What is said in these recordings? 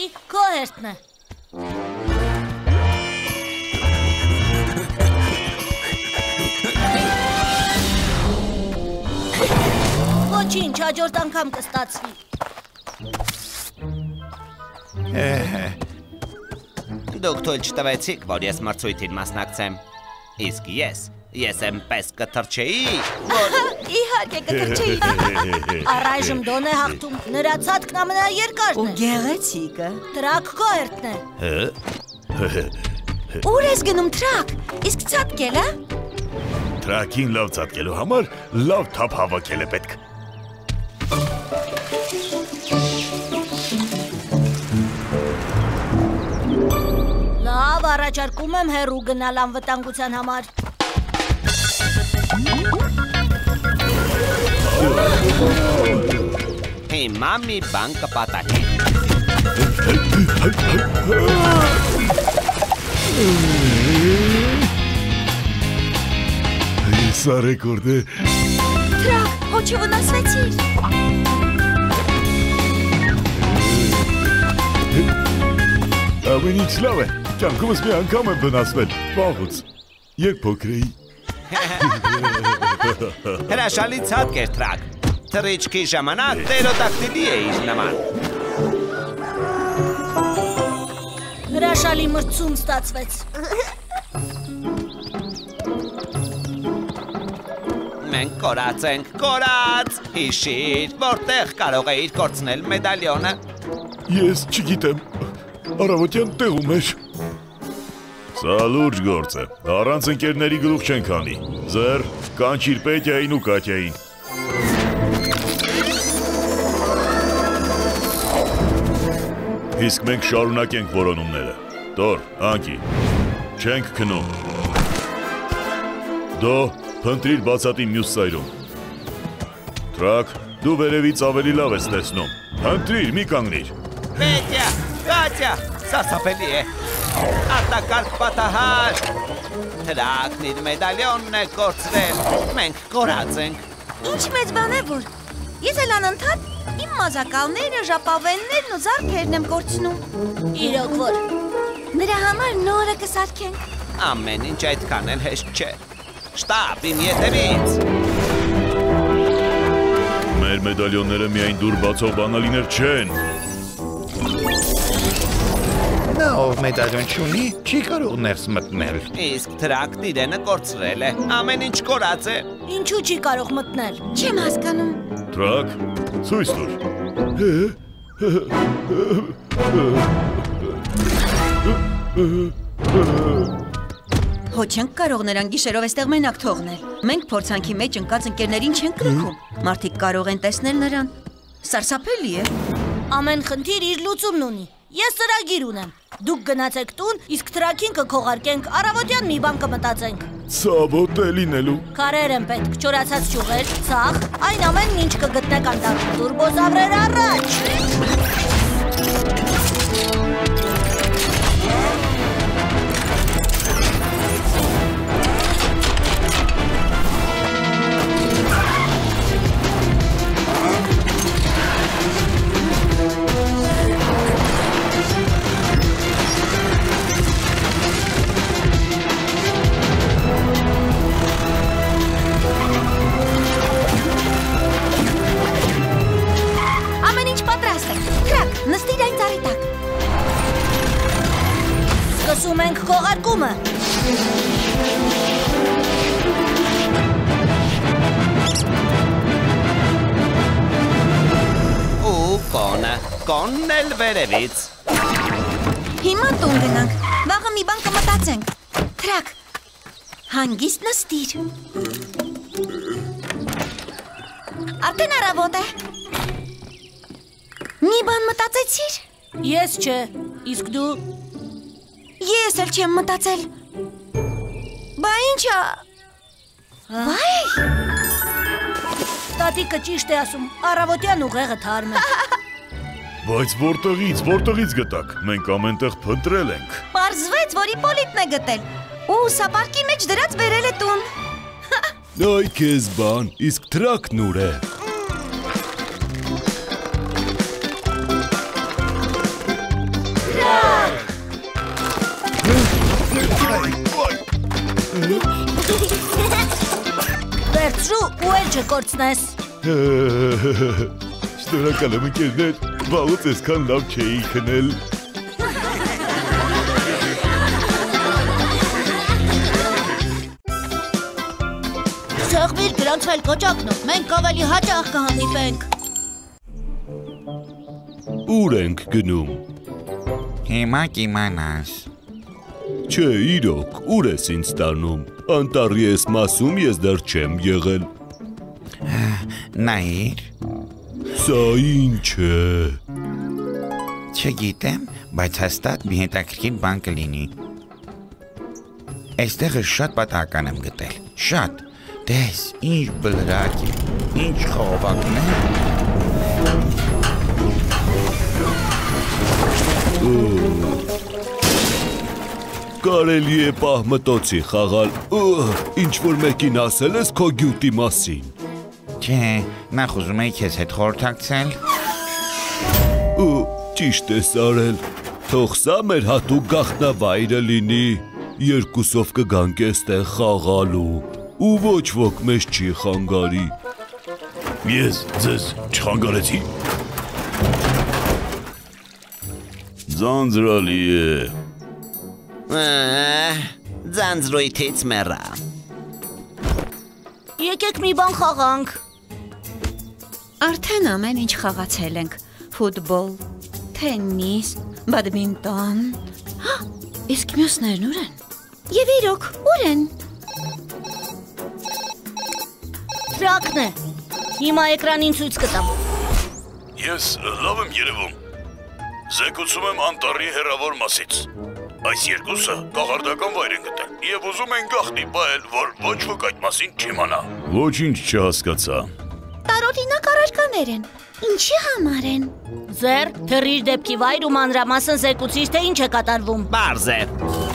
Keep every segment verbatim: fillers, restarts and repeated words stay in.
Ամենի քո հերթն է։ Ոչինչ, հաջորդ անգամ կստացվի։ Դուք թույլ չտվեցիք, որ ես մրցույթին մասնակցեմ։ Իսկ ես, ես եմ պես կթրջեի, որ… Իհարկե կթրջեի։ Առայժմ Դոն է հաղթում, նրա ցածքն ամենաերկարն է։ Ու գեղեցիկը։ Տրակ քո հերթն է։ Ուր ես գնում Տրակ, իսկ ցատկել է։ Տրակին լավ ցատկելու համար լավ թափ հավաքել է պետք։ Լավ, առաջարկում եմ հեռու գնալ անվտանգության համար։ Հիմա մի բան կպատահի։ Սա ռեկորդ է։ Տրակ, հո չվնասվեցիր։ Ամեն ինչ լավ է, կյանքումս մի անգամ եմ վնասվել, վաղուց, երբ փոքր էի։ Հրաշալի ցածկ էր Տրակ, թռիչքի ժամանակ տերոդակտիլի էիր նման։ Հրաշալի մրցում ստացվեց։ Մենք կորած ենք, կորած, հիշիր, որտեղ կարող էիր կորցնել մեդալյոնը։ Ես չգիտեմ, առավոտյան տեղում էր։ Սա լուրջ գործ է, առանց ընկերների գլուխ չենք անի։ Ձեր, կանչիր Պետյային ու Կատյային։ Իսկ մենք շարունակենք որոնումները։ Տոր, Անկի, չենք քնում։ Դո, փնտրիր բացատի մյուս սայրում։ Տրակ, դու վերևից ավելի լավ ես տեսնում։ Փնտրիր, մի կանգնիր։ Պետյա, Կատյա, սարսափելի է։ Արտակարգ պատահար։ Տրակն իր մեդալյոնն է կորցրել, մենք կորած ենք։ Ինչ մեծ բան է որ, ես էլ անընդհատ իմ մազակալները, ժապավեններն ու զարդերն եմ կորցնում։ Իրոք որ։ Նրա համար նորը կսարքենք։ Ամեն ինչ այդքան էլ հեշտ չէ։ Շտապ, իմ ետևից։ Մեր մեդալյոնները միայն դուր բացող բանալիներ չեն։ Նա ով մեդալյոն չունի, չի կարող ներս մտնել։ Իսկ Տրակն իրենը կորցրել է, ամեն ինչ կորած է։ Ինչու չի կարող մտնել։ Չեմ հասկանում։ Տրակ, ցույց տուր։ Հո չենք կարող նրան գիշերով էստեղ մենակ թողնել։ Մենք փորձանքի մեջ ընկած ընկերներին չենք լքում։ Մարդիկ կարող են տեսնել նրան։ Սարսափելի է։ Ամեն խնդիր իր լուծումն ունի։ Ես ծրագիր ունեմ։ Դուք գնացեք տուն, իսկ Տրակին կքողարկենք, առավոտյան մի բան կմտածենք։ Ցավոտ է լինելու։ Քարեր են պետք, չորացած ճյուղեր, ցախ, այն ամենն ինչ կգտնեք անտառում։ Տուրբոզավրեր առաջ։ Սկսում ենք քողարկումը։ Ու կոնը, կոնն էլ վերևից։ Հիմա տուն գնանք, վաղը մի բան կմտածենք։ Տրակ, հանգիստ նստիր։ Արդեն առավոտ է։ Մի բան մտածեցիր։ Ես չէ, իսկ դու։ Ես էլ չեմ մտածել։ Բա ինչա։ Վայ։ Տատիկը ճիշտ է ասում, առավոտյան ուղեղը թարմ է։ Բայց որտեղից, որտեղից գտակ, մենք ամենտեղ փնտրել ենք։ Պարզվեց, որ Իպոլիտն է գտել, ու սապարկի մեջ դրած բերել է տուն։ Այ քեզ բան, իսկ Տրակն ուր է։ վերցրու ու էլ չկորցնես։ Շնորհակալ եմ ընկերներ, վաղուց այսքան լավ չէի քնել։ Սեղմիր դրանց այլ կոճակնով, մենք ավելի հաճախ կհանդիպենք։ Ուր ենք գնում։ Հիմա կիմանաս։ Չէ, իրոք, ուր ես ինձ տանում։ Անտառի ես մասում ես դեռ չեմ եղել։ Նայիր։ Սա ինչ է։ Չգիտեմ, բայց հաստատ մի հետաքրքիր բան կլինի։ Այստեղը շատ պատահական եմ գտել, շատ։ Տես, ինչ բլրակ է, ինչ խողովակներ։ Կարելի է պահմտոցի խաղալ, ինչ-որ մեկին ասել ես քո գյուտի մասին։ Չէ, նախ ուզում էի քեզ հետ խորհրդակցել։ Ճիշտ ես արել, թող սա մեր հատուկ գաղտնավայրը լինի, երկուսով կգանք էստեղ խաղալու, ու ոչ ոք մեզ չի խանգարի։ Ես ձեզ չխանգարեցի։ Ձանձրալի է։ Ձանձրույթից մեռա։ Եկեք մի բան խաղանք։ Արդեն ամեն ինչ խաղացել ենք. ֆուտբոլ, թեննիս, բադմինտոն։ Իսկ մյուսներն ուր են։ Եվ իրոք, ուր են։ Տրակն է։ Հիմա էկրանին ցույց կտամ։ Ես լավ եմ երևում։ Զեկուցում եմ անտառի հեռավոր մասից։ Այս երկուսը կաղարդական վայր են գտել և ուզում են գաղտնի պահել, որ ոչ ոք այդ մասին չիմանա։ Ոչինչ չհասկացա։ Տարօրինակ առարկաներ են։ Ինչի համար են։ Ձեր, թռիր դեպքի վայր ու մանրամասն զեկուցիր, թե ինչ է կատարվում։ Պարզ է։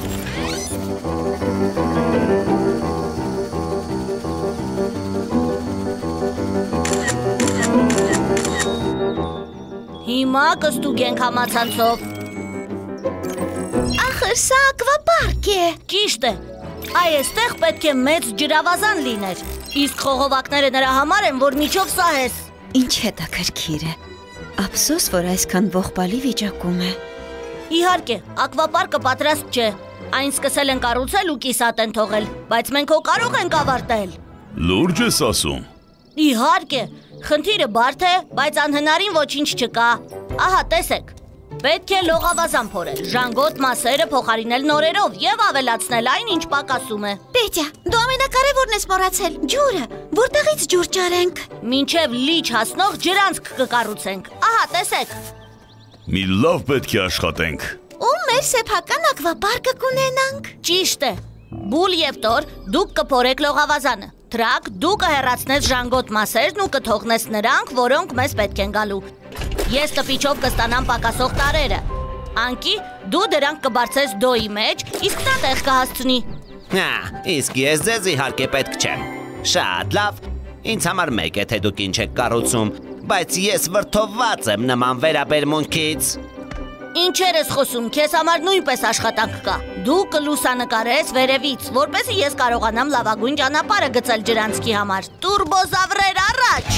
Հիմա կստուգենք համացանցով։ Ախր սա ակվապարկ է։ Ճիշտ է։ Այստեղ պետք է մեծ ջրավազան լիներ։ Իսկ խողովակները նրա համար են, որ միջով սահես։ Ինչ հետաքրքիր է։ Ափսոս, որ այսքան ողբալի վիճակում է։ Իհարկե, ակվապարկը պատրաստ չէ։ Այն սկսել են կառուցել ու կիսատ են թողել, բայց մենք հո կարող ենք ավարտել։ Լուրջ ես ասում։ Իհարկե, խնդիրը բարդ է, բայց անհնարին ոչինչ չկա։ Ահա, տեսեք։ Պետք է լողավազան փորել, ժանգոտ մասերը փոխարինել նորերով և ավելացնել այն, ինչ պակասում է։ Պետյա, դու ամենակարևորն ես մոռացել, ջուրը, որտեղից ջուր ճարենք։ Մինչև լիճ հասնող ջրանցք կկառուցենք։ Ահա, տեսեք։ Մի լավ պետք է աշխատենք։ Ու մեր սեփական ակվապարկը կունենանք։ Ճիշտ է։ Բուլ և Տոր, դուք կփորեք լողավազանը։ Տրակ, դու կհեռացնես ժանգոտ մասերն ու կթողնես նրանք, որոնք մեզ պետք են գալու։ Ես տպիչով կստանամ պակասող տարերը։ Անկի, դու դրանք կբարձես դոյի մեջ, իսկ նա տեղ կհասցնի։ Հա, իսկ ես ձեզ իհարկե պետք չեմ։ Շատ լավ։ Ինձ համար մեկ է, թե դուք ինչ եք կառուցում, բայց ես վրդովված եմ նման վերաբերմունքից։ Ինչեր ես խոսում, քեզ համար նույնպես աշխատանք կա։ Դու կլուսանկարես վերևից, որպեսզի ես կարողանամ լավագույն ճանապարհը գծել ջրանցքի համար։ Տուրբոզավրեր առաջ։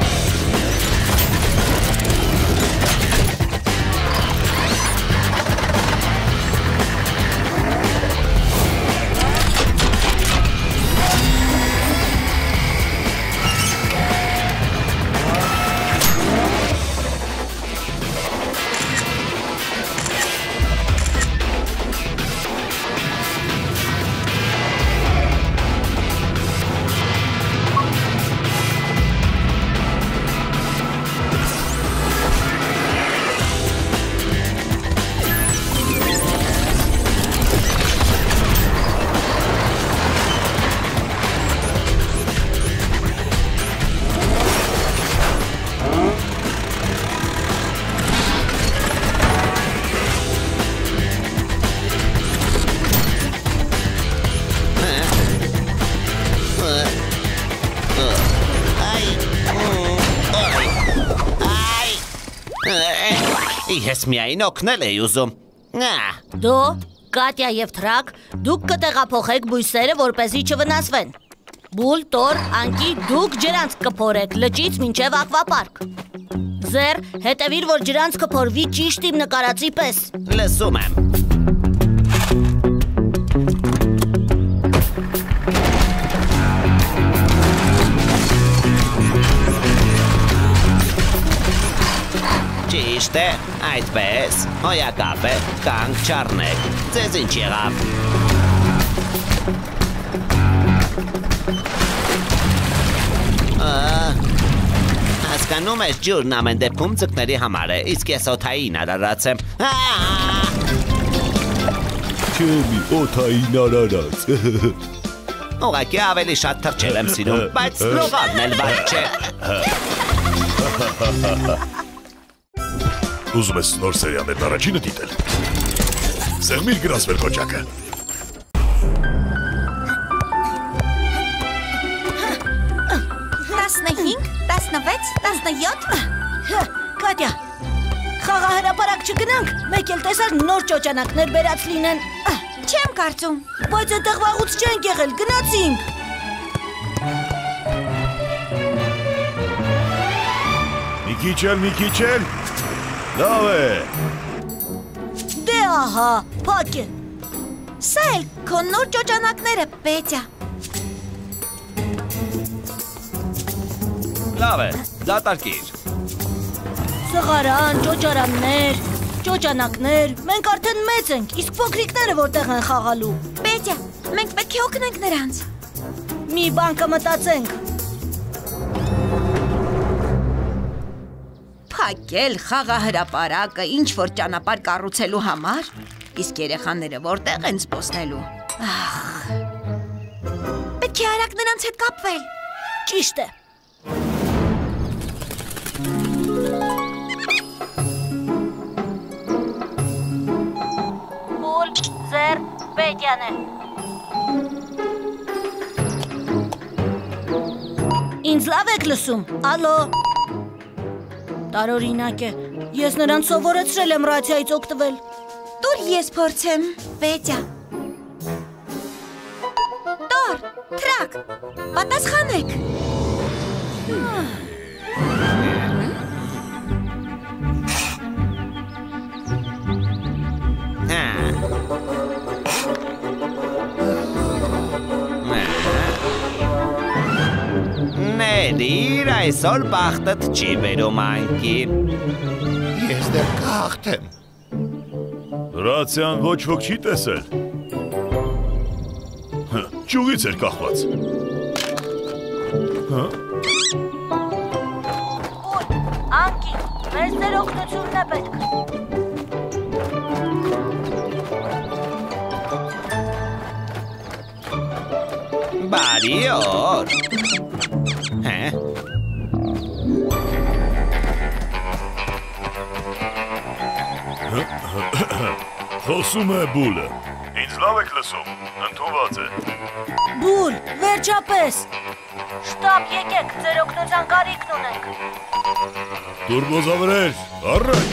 Ես միայն օգնել էի ուզում։ Դու, Կատյա և Տրակ, դուք կտեղափոխեք բույսերը, որպեսզի չվնասվեն։ Բուլ, տոր, անկի, դուք ջրանց կփորեք լճից մինչև ակվապարկ։ Ձեր, հետևիր, որ ջրանց կփորվի ճիշտ իմ նկարածի պես։ Լսում եմ։ Ճիշտ է, այդպես, հոյակապ է, կանք չառնեք, ձեզ ինչ եղավ։ Հասկանում ես ջուրն ամեն դեպքում ձկների համար է, իսկ ես օթային արարած եմ։ Չեմի օթային արարած։ Ուղղակի ավելի շատ թռչել եմ սիրում, բայց լողալն էլ վատ չէ։ Ուզում ես նոր սերիաներն առաջինը դիտել։ Սեղմիր գրասվեր կոճակը։ տասնհինգ, տասնվեց, տասնյոթ։ Կատյա, խաղահրապարակ չգնանք, մեկ էլ տեսար նոր ճոճանակներ բերած լինեն։ Չեմ կարծում։ Բայց այդտեղ վաղուց չենք եղել, գնացինք։ Մի քիչ էլ, մի քիչ էլ։ Լավ է։ Դե ահա, փակ է։ Սա էլ քո նոր ճոճանակները, Պետյա։ Լավ է, դատարկիր։ Սղարան, ճոճարաններ, ճոճանակներ, մենք արդեն մեծ ենք, իսկ փոքրիկները որտեղ են խաղալու։ Պետյա, մենք պետք է օգնենք նրանց։ Մի բան կմտածենք։ Փակել խաղահրապարակը ինչ որ ճանապարհ կառուցելու համար, իսկ երեխաները որտեղ են զբոսնելու։ Պետք է արագ նրանց հետ կապվել։ Ճիշտ է։ Բուլ, ձեր, Պետյան է։ Ինձ լավ եք լսում, ալո։ Տարօրինակ է, ես նրան սովորեցրել եմ ռացիայից օգտվել։ Տուր ես փորձեմ, Պետյա։ Տոր, թրակ, պատասխանեք։ Ներիր, այսօր բախտդ չի բերում անկի։ Ես դեռ կհաղթեմ։ Ռացիան ոչ ոք չի տեսել։ Ճյուղից էր կախված։ Բուլ, անկի, մեզ ձեր օգնությունն է պետք։ Բարի օր։ Հե։ Խոսում է Բուլը։ Ինձ լավ եք լսում, ընդունված է։ Բուլ, վերջապես։ Շտապ եկեք, ձեր օգնության կարիքն ունենք։ Տուրբոզավրեր, առաջ։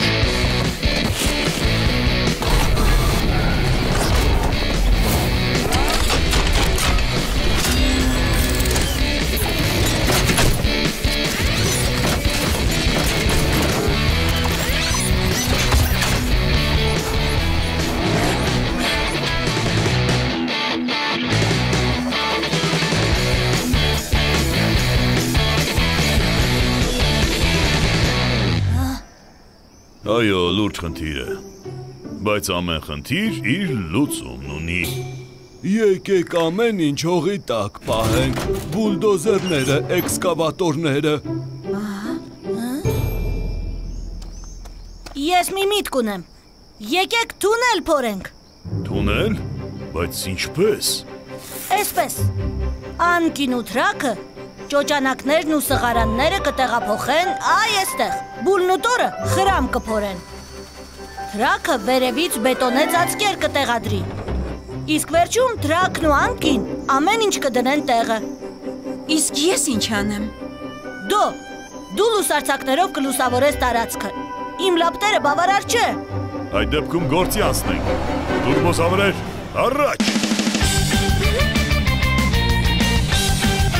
Այո, լուրջ խնդիր է, բայց ամեն խնդիր իր լուծումն ունի։ Եկեք ամեն ինչ հողի տակ պահենք, բուլդոզերները, էքսկավատորները։ Ես մի միտք ունեմ, եկեք թունել փորենք։ Թունել, բայց ինչպես։ Էսպես, անկին ու թրակը, ճոճանակներն ու սղարանները կտեղափոխեն այ էստեղ, բուլն ու տորը խրամ կփորեն։ Թրակը վերևից բետոնե ծածկեր կտեղադրի, իսկ վերջում թրակն ու անկին ամեն ինչ կդնեն տեղը։ Իսկ ես ինչ անեմ։ Դու, դու լուսարձակներով կլուսավորես տարածքը, իմ լապտերը բավարար չէ։ Այդ դեպքում գործի անցնենք, տուրբոզավրեր, առաջ։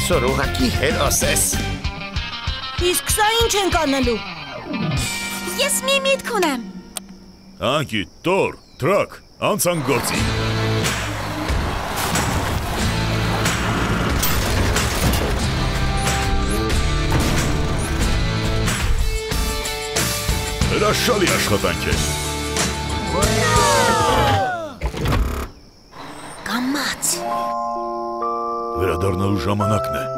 այսօր ուղղակի հերոս ես։ Իսկ սա ինչ ենք անելու։ Ես մի միտք ունեմ։ Անկի, տոր, տրակ, անցան գործի։ Հրաշալի աշխատանք է։ Կամաց։ Վերադառնալու ժամանակն է։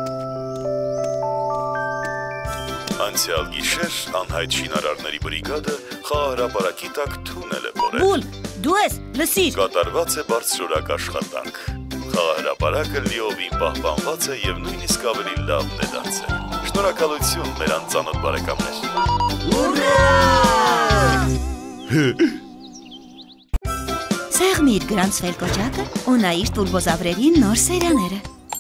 Անցյալ գիշեր անհայտ շինարարների բրիգադը խաղահրապարակի տակ թունել է բորել։ Բուլ, դու ես, լսիր։ Կատարված է բարձրորակ աշխատանք։ Խաղահրապարակը լիովին պահպանված է եւ նույնիսկ ավելի լավն է դարձել։ Շնորհակալություն մեր անծանոթ բարեկամներ։ Սեղմիր գրանցվել կոճակը ու նայիր տուրբոզավրերի նոր սերիաները։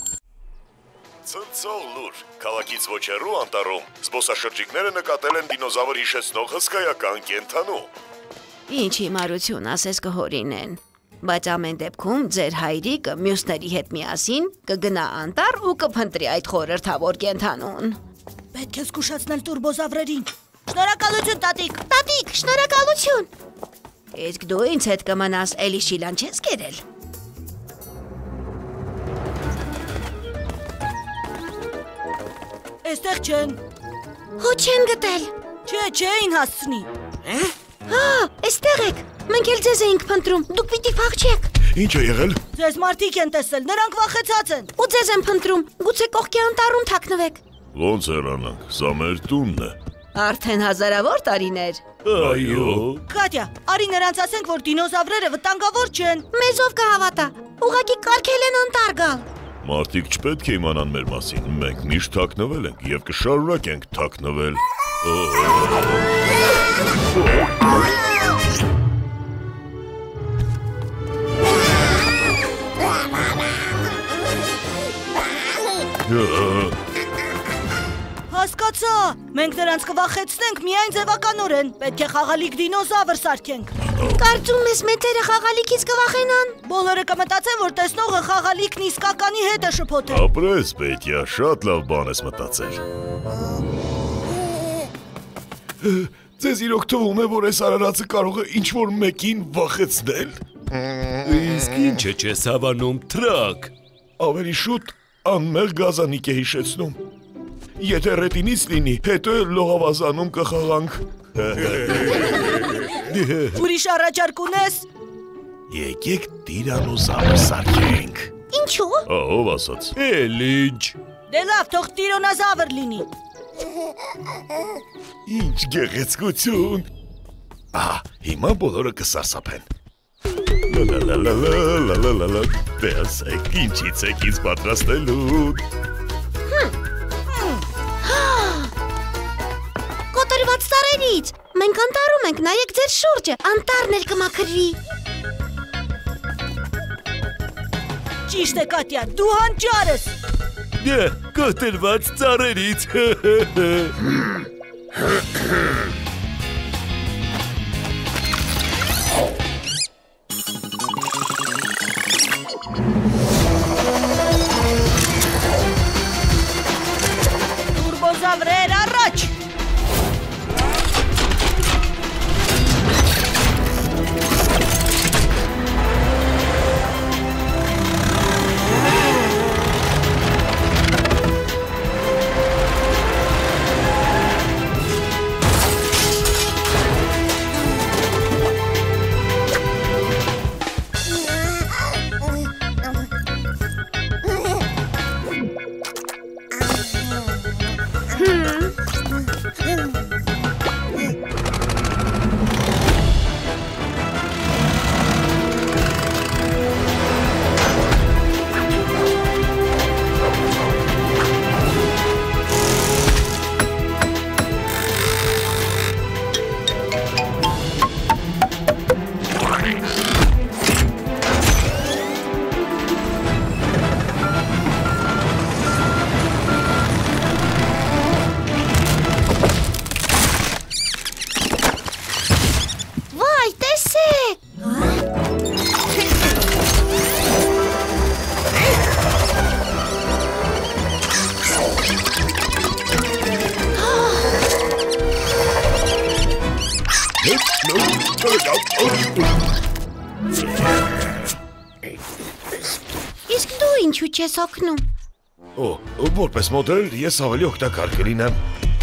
Ցնցող լուր, քաղաքից ոչ հեռու անտառում զբոսաշրջիկները նկատել են դինոզավր հիշեցնող հսկայական կենդանու։ Ինչ հիմարություն ասես կհորինեն, բայց ամեն դեպքում ձեր հայրիկը մյուսների հետ միասին կգնա անտառ ու կփնտրի այդ խորհրդավոր կենդանուն։ Պետք է զգուշացնել տուրբոզավրերին։ Շնորհակալություն, տատիկ։ Տատիկ, շնորհակալություն։ Իսկ դու ինձ հետ կմնաս, էլի շիլան չես կերել։ Այստեղ չեն։ Հո չեն գտել։ Չէ, չէին հասցնի։ Հա, այստեղ եք։ Մենք էլ ձեզ էինք փնտրում։ Դուք պիտի փախչեք։ Ինչ է եղել։ Ձեզ մարդիկ են տեսել, նրանք վախեցած են։ Ու ձեզ են փնտրում։ Գուցե կողքի անտառում թաքնվեք։ Ոնց հեռանանք, սա մեր տունն է։ Արդեն հազարավոր տարիներ։ Այո։ Կատյա, արի նրանց ասենք, որ դինոզավրերը վտանգավոր չեն։ Մեզով կհավատա։ Ուղղակի կարգել են անտառ գալ։ Մարդիկ չպետք է իմանան մեր մասին։ Մենք միշտ թաքնվել ենք եւ կշարունակենք թաքնվել։ Հասկացա, մենք նրանց կվախեցնենք միայն ձևականորեն, պետք է խաղալիք դինոզավր սարքենք։ Կարծում ես մեծերը խաղալիքից կվախենան։ Բոլորը կմտածեն, որ տեսնողը խաղալիքն իսկականի հետ է շփոթել։ Ապրես, Պետյա, շատ լավ բան ես մտածել։ Ձեզ իրոք թվում է, որ այս արարածը կարող է ինչ-որ մեկին վախեցնել։ Իսկ ինչ է չես հավանում, տրակ։ Ավելի շուտ անմեղ գազանիկ է հիշեցնում։ Եթե ռետինից լինի, հետո լողավազանում կխաղանք։ Ուրիշ առաջարկ ունես։ Եկեք տիրանոզավր սարքենք։ Ինչու։ Ահով ասաց։ Էլ ինչ։ Դե լավ, թող տիրոնազավր լինի։ Ինչ գեղեցկություն։ Ահա, հիմա բոլորը կսարսափեն։ Լալալալալալալալալա, տեսեք, ինչից եք ինձ պատրաստելու։ Կոտրված ծառերից։ Մենք անտառում ենք, նայեք ձեր շուրջը, անտառն էլ կմաքրվի։ Ճիշտ է, Կատյա, դու հանճար ես։ Դե, կոտրված ծառերից։ Տուրբոզավրեր առաջ։ Իսկ դու ինչու չես օգնում։ Օ, որպես մոդել ես ավելի օգտակար կլինեմ։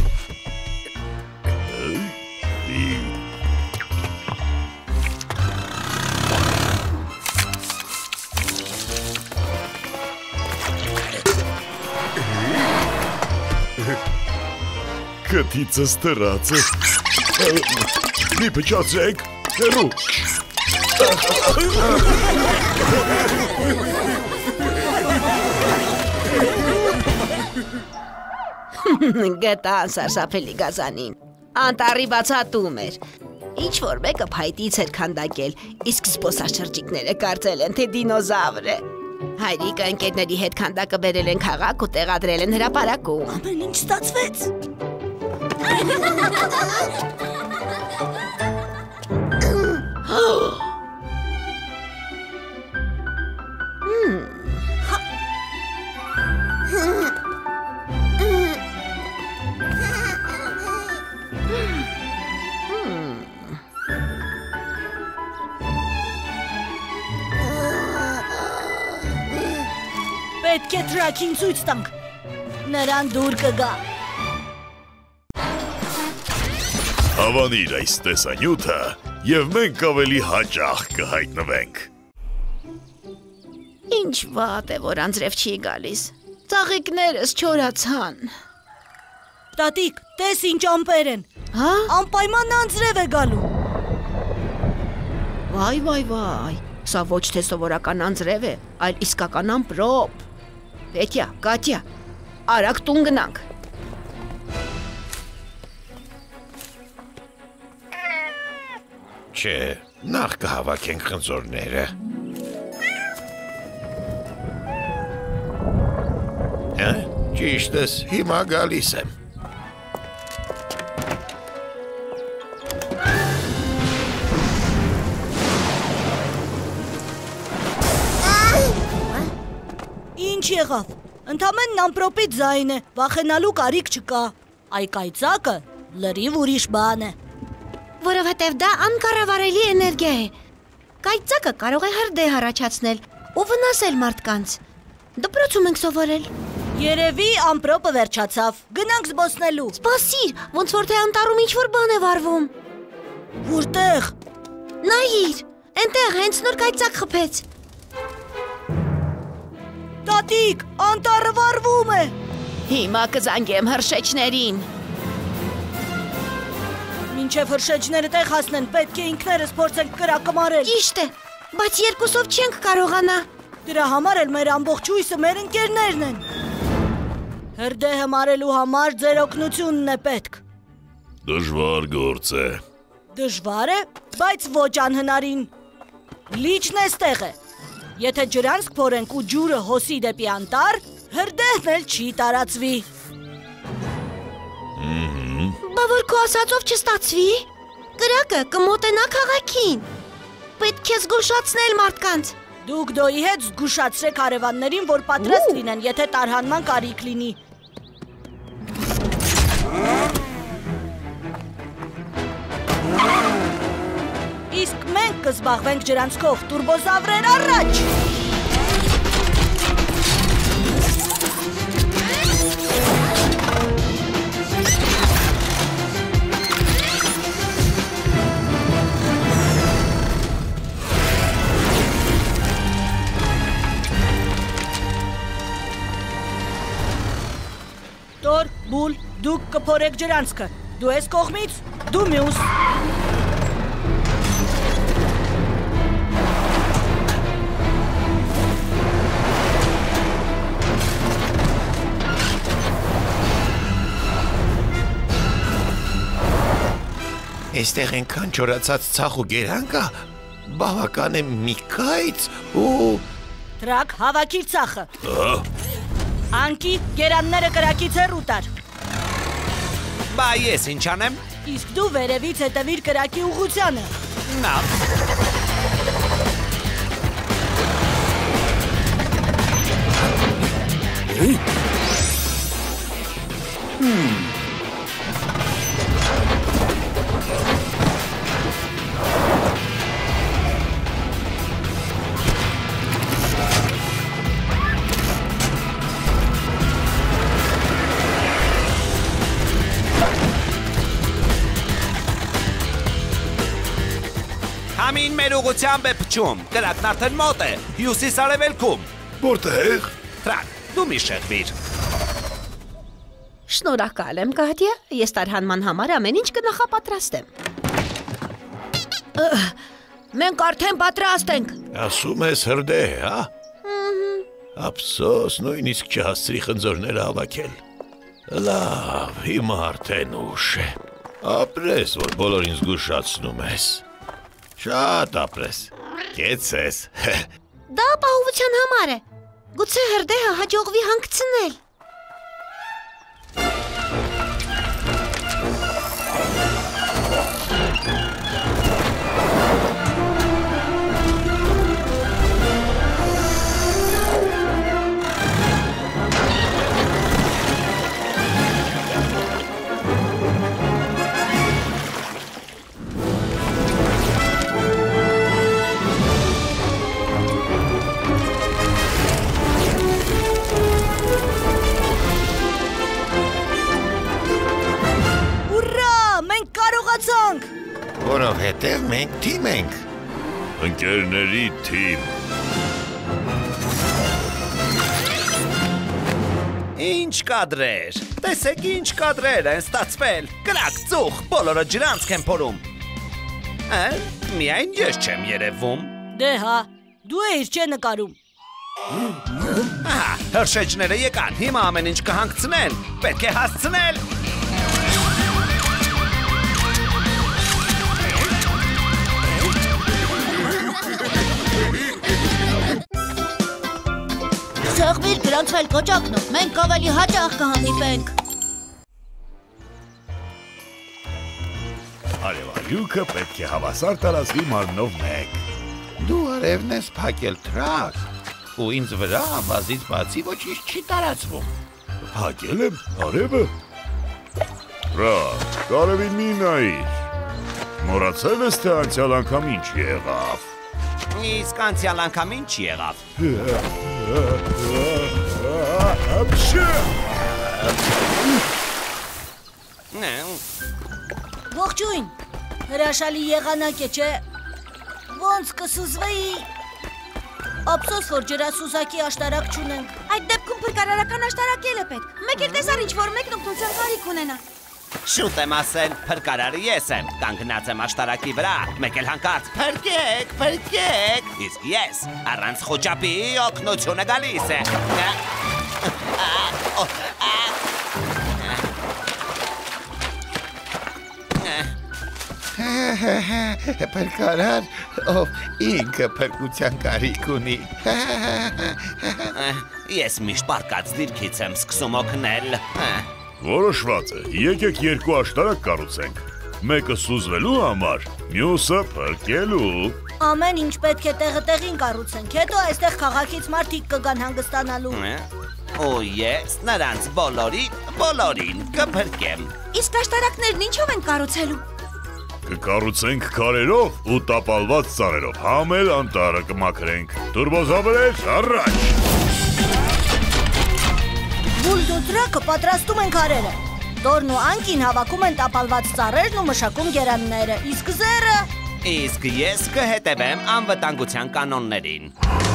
Կտիցս տրած է։ Մի փչացեք, հերու։ Գտա սարսափելի գազանին։ Անտառի բացատում էր։ Ինչ որ մեկը փայտից էր քանդակել, իսկ զբոսաշրջիկները կարծել են, թե դինոզավր է։ Հայրիկը ընկերների հետ քանդակը բերել են քաղաք ու տեղադրել են հրապարակում։ Ամեն ինչ ստացվեց։ Պետք է թրաքին ցույց տանք։ Նրան դուր կգա։ Հավանիր այս տեսանյութը եւ մենք ավելի հաճախ կհայտնվենք։ Ինչ վատ է, որ անձրև չի գալիս։ Ծաղիկներս չորացան։ Տատիկ, տես ինչ ամպեր են։ Հա? Անպայման անձրև է գալու։ Վայ, վայ, վայ։ Սա ոչ թե սովորական անձրև է, այլ իսկական ամպրոպ։ Պետյա, Կատյա, արագ տուն գնանք։ Չէ, նախ կհավաքենք խնձորները։ Հա, ճիշտ ես, հիմա գալիս եմ։ Ինչ եղավ։ Ընդամենն ամպրոպից ձայն է, վախենալու կարիք չկա։ Այ կայծակը լրիվ ուրիշ բան է։ Որովհետև դա անկառավարելի էներգիա է։ Կայծակը կարող է հրդեհ առաջացնել ու վնասել մարդկանց։ Դպրոցում ենք սովորել։ Երևի ամպրոպը վերջացավ։ Գնանք զբոսնելու։ Սպասիր, ոնց որ թե անտառում ինչ-որ բան է վառվում։ Որտեղ։ Նայիր, այնտեղ հենց նոր կայծակ խփեց։ Տատիկ, անտառը վառվում է։ Հիմա կզանգեմ հրշեջներին։ Մինչև հրշեջները տեղ հասնեն, պետք է ինքներս փորձենք կրակը մարել։ Ճիշտ է, բայց երկուսով չենք կարողանա։ Դրա համար էլ մեր ամբողջ հույսը մեր ընկերներն են։ Հրդեհը մարելու համար ձեր օգնությունն է պետք։ Դժվար գործ է։ Դժվար է, բայց ոչ անհնարին։ Լիճն էստեղ է։ Եթե ջրանցք փորենք ու ջուրը հոսի դեպի անտառ, հրդեհն էլ չի տարածվի։ Բա որ քո ասածով չստացվի։ Կրակը կմոտենա քաղաքին։ Պետք է զգուշացնել մարդկանց։ Դուք դոյի հետ զգուշացրեք հարևաններին, որ պատրաստ լինեն, եթե տարհանման կարիք լինի։ Իսկ մենք կզբաղվենք ջրանցքով, տուրբոզավրեր առաջ։ Տոր, բուլ, դուք կփորեք ջրանցքը։ Դու ես կողմից, դու մյուս։ Այստեղ այնքան չորացած ցախ ու գերան կա, բավական է մի կայծ ու… Տրակ, հավաքիր ցախը։ Հա։ Անկի, գերանները կրակից հեռու տար։ Բա ես ինչ անեմ։ Իսկ դու վերևից հետևիր կրակի ուղղությանը։ Նա։ ուղղությամբ է փչում։ Կրակն արդեն մոտ է, հյուսիս-արևելքում։ Որտե՞ղ։ Թրակ, դու մի շեղվիր։ Շնորհակալ եմ, Կատյա։ Ես տարհանման համար ամեն ինչ կնախապատրաստեմ։ Մենք արդեն պատրաստ ենք։ Ասում ես հրդե, հա։ Ափսոս, նույնիսկ չհասցրի խնձորները հավաքել։ Լավ, հիմա արդեն ուշ է։ Ապրես, որ բոլորին զգուշացնում ես։ Շատ ապրես։ Կեցես։ Դա ապահովության համար է։ Գուցե հրդեհը հաջողվի հանգցնել։ Որովհետև մենք թիմ ենք։ Ընկերների թիմ։ Ինչ կադրեր։ Տեսեք ինչ կադրեր են ստացվել։ Կրակ ծուխ, բոլորը ջրանցք են փորում։ Հա, միայն ես չեմ երևում։ Դե հա, դու ես չէ նկարում։ Ահա, հրշեջները եկան, հիմա ամեն ինչ կհանգցնեն։ Պետք է հասցնել։ Սեղվիր գրանցվել կոճակնով, մենք ավելի հաճախ կհանդիպենք։ Արևալյուքը պետք է հավասար տարածվի մարմնով մեկ։ Դու արևն ես փակել Թրակ, ու ինձ վրա ավազից բացի ոչինչ չի տարածվում։ Փակել եմ արևը։ Թրակ, կարևին մի նայիր։ Մոռացել ես, թե անցյալ անգամ ինչ եղավ։ Իսկ անցյալ անգամ ինչ եղավ։ Ողջույն, հրաշալի եղանակ է, չէ։ Ոնց կսուզվեի։ Ափսոս, որ ջրասուզակի աշտարակ չունենք։ Այդ դեպքում փրկարարական աշտարակել է պետք։ Մեկ էլ տեսար ինչ-որ մեկն օգնության կարիք ունենա։ Շուտ եմ ասել, փրկարարը ես եմ, կանգնած եմ աշտարակի վրա, մեկ էլ հանկարծ փրկեք, փրկեք, իսկ ես առանց խոճապի օգնությունը գալիս է։ Փրկարար, ով ինքը փրկության կարիք ունի։ Ես միշտ պարկած դիրքից եմ սկսում օգնել։ Որոշված է, եկեք երկու աշտարակ կառուցենք։ Մեկը սուզվելու համար, մյուսը փրկելու։ Ամեն ինչ պետք է տեղը տեղին կառուցենք, հետո այստեղ քաղաքից մարդիկ կգան հանգստանալու։ Ու ես նրանց բոլորի, բոլորին կփրկեմ։ Իսկ աշտարակներն ինչով են կառուցելու։ Կկառուցենք քարերով ու տապալված ծառերով, համել անտառը կմաքրենք։ Տուրբոզավրեր, առաջ։ Բուլն ու Թրակը պատրաստում են քարերը։ Տորն ու Անկին հավաքում են տապալված ծառերն ու մշակում գերանները, իսկ Զերը… Իսկ ես կհետևեմ անվտանգության կանոններին։